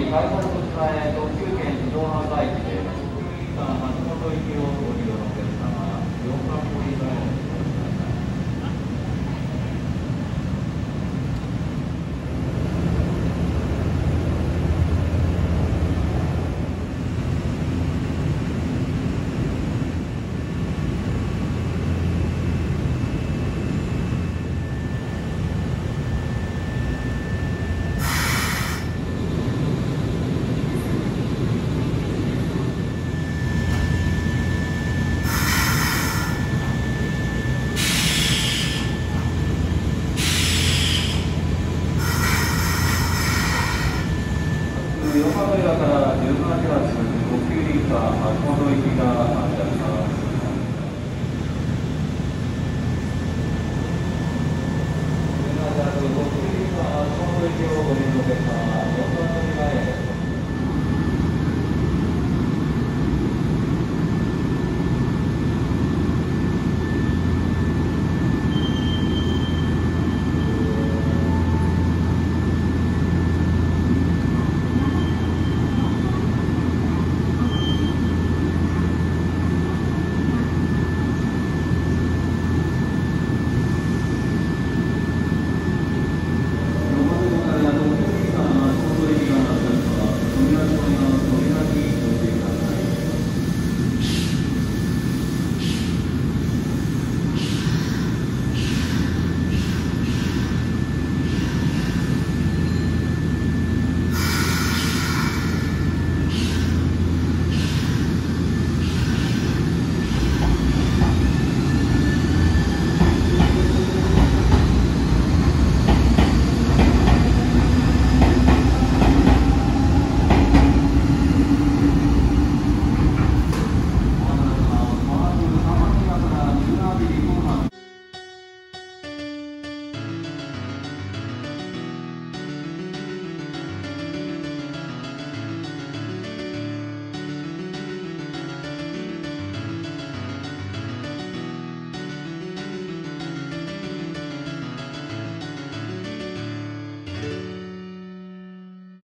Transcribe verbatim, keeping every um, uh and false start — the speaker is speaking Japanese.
改札口前特急券自動販売機で国技館松本行きをご利用のお客様、よんばん乗り場へお越しください。横浜からじゅうななテラス特急リンカー松本行きが発車します。